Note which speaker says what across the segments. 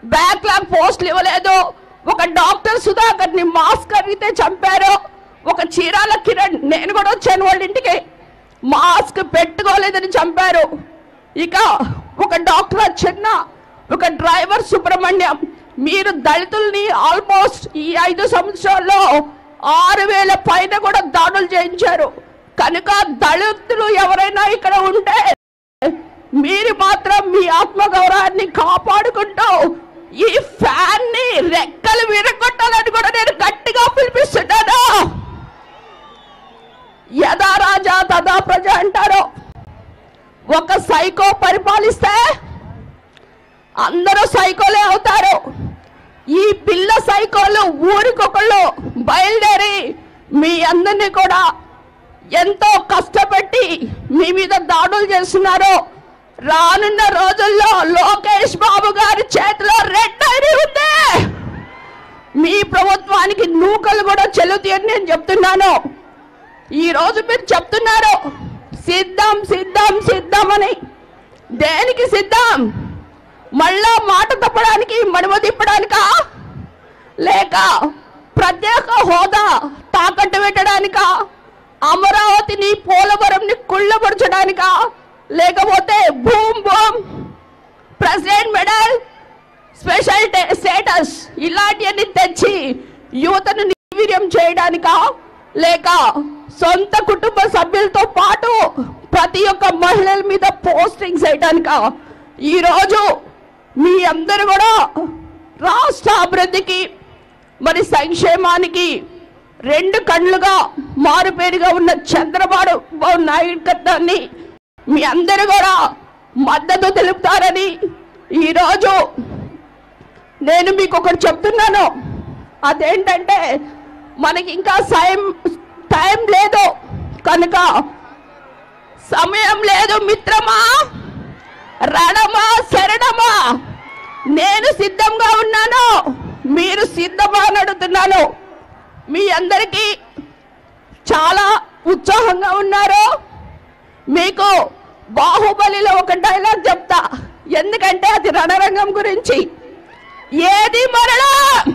Speaker 1: Backlog పోస్టులు ఇవ్వలేదు, ఒక డాక్టర్ సుధాకర్ని మాస్క్ అడిగితే చంపారు, ఒక చీరాల కిరణ్, నేను కూడా వచ్చాను వాళ్ళ ఇంటికి, మాస్క్ పెట్టుకోలేదని చంపారు. ఇక ఒక డాక్టర్ చిన్న, ఒక డ్రైవర్ సుబ్రహ్మణ్యం. మీరు దళితుల్ని ఆల్మోస్ట్ ఈ 5 సంవత్సరాల్లో 6,000 పైన కూడా దాడులు చేయించారు. కనుక దళితులు ఎవరైనా ఇక్కడ ఉంటే మీరు మాత్రం మీ ఆత్మగౌరవాన్ని కాపాడుకుంటూ ఈ ఫ్యాన్ ని రెక్కలు విరగొట్టాలని కూడా నేను గట్టిగా పిలిపిస్తున్నాను. యథా రాజా తదా ప్రజ అంటారు. ఒక సైకో పరిపాలిస్తే అందరూ సైకోలే అవుతారు. ఈ పిల్ల సైకోలు ఊరికొకళ్ళు బయలుదేరి మీ అందరినీ కూడా ఎంతో కష్టపెట్టి మీ మీద దాడులు చేస్తున్నారు. రానున్న రోజుల్లో లోకేష్ బాబు గారి చేతిలో రెడ్ ఐడి ఉంది. మీ ప్రభుత్వానికి నూకలు కూడా చెల్లుతాయని నేను చెప్తున్నాను. ఈ రోజు మీరు చెప్తున్నారు సిద్ధం సిద్ధం సిద్ధం అని. దేనికి సిద్ధం? మళ్ళా మాట తప్పడానికి, మడమ తిప్పడానికా? లేక ప్రత్యేక హోదా తాకట్టు పెట్టడానికా? అమరావతిని పోలవరంని కుళ్ళపరచడానికా? లేకపోతే boom boom president medal special status ఇలాంటివన్నీ తెచ్చి యువతను నిర్వీర్యం చేయడానికా? లేక సొంత కుటుంబ సభ్యులతో పాటు ప్రతి ఒక్క మహిళల మీద పోస్టింగ్స్ వేయడానికా? ఈరోజు మీ అందరూ కూడా రాష్ట్ర అభివృద్ధికి మరి సంక్షేమానికి 2 కళ్ళుగా మారుపేరుగా ఉన్న చంద్రబాబు నాయుడు మీ అందరూ కూడా మద్దతు తెలుపుతారని ఈరోజు నేను మీకు ఒకటి చెప్తున్నాను. అదేంటంటే మనకి ఇంకా టైం లేదు, కనుక సమయం లేదు మిత్రమా, రణమా శరణమా, నేను సిద్ధంగా ఉన్నాను, మీరు సిద్ధమా అని అడుగుతున్నాను. మీ అందరికీ చాలా ఉత్సాహంగా ఉన్నారు. మీకు బాహుబలిలో ఒక డైలాగ్ చెప్తా, ఎందుకంటే అది రణరంగం గురించి. ఏది మరణం?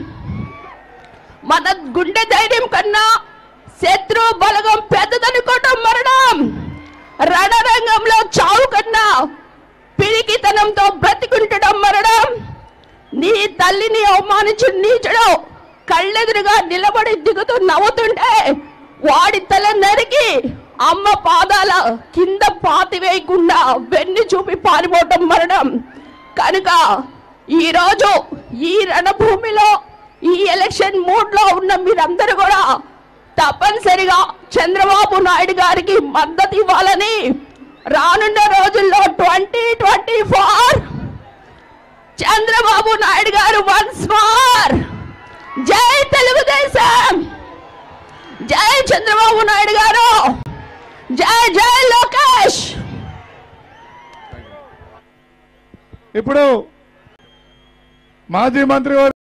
Speaker 1: మన గుండె ధైర్యం కన్నా శత్రు బలగం పెద్దదనుకోవటం మరణం. రణరంగంలో చావు కన్నా పిరికితనంతో బ్రతికుంటడం మరణం. నీ తల్లిని అవమానించు నీచుడు కళ్ళెదురుగా నిలబడి దిగుతూ నవ్వుతుంటే వాడి తల నరికి అమ్మ పాదాల కింద పాతివేయకుండా వెన్ను చూపి పారిపోవటం మరణం. కనుక ఈరోజు ఈ రణభూమిలో ఈ ఎలక్షన్ మూడ్ లో ఉన్న మీరందరూ కూడా తప్పనిసరిగా చంద్రబాబు నాయుడు గారికి మద్దతు ఇవ్వాలని రానున్న రోజుల్లో 2024 చంద్రబాబు నాయుడు గారు వన్స్ మోర్. జై తెలుగుదేశం, జై చంద్రబాబు నాయుడు గారు, జై జై లోకేష్.
Speaker 2: ఇప్పుడు మాజీ మంత్రి